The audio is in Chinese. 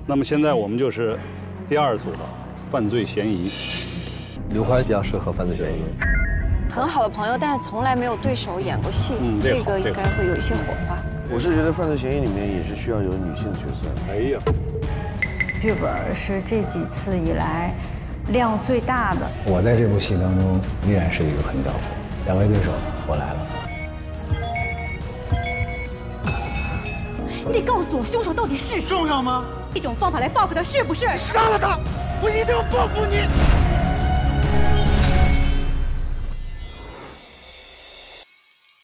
那么现在我们就是第2组的犯罪嫌疑。 刘欢比较适合犯罪嫌疑。 很好的朋友，但是从来没有对手演过戏，这个应该会有一些火花。 我是觉得犯罪嫌疑里面也是需要有女性角色。 哎呀， 剧本是这几次以来量最大的。 我在这部戏当中依然是一个狠角色。2位对手，我来了。 你得告诉我凶手到底是谁。 重要吗？ 一种方法来报复他，是不是？ 杀了他，我一定要报复你。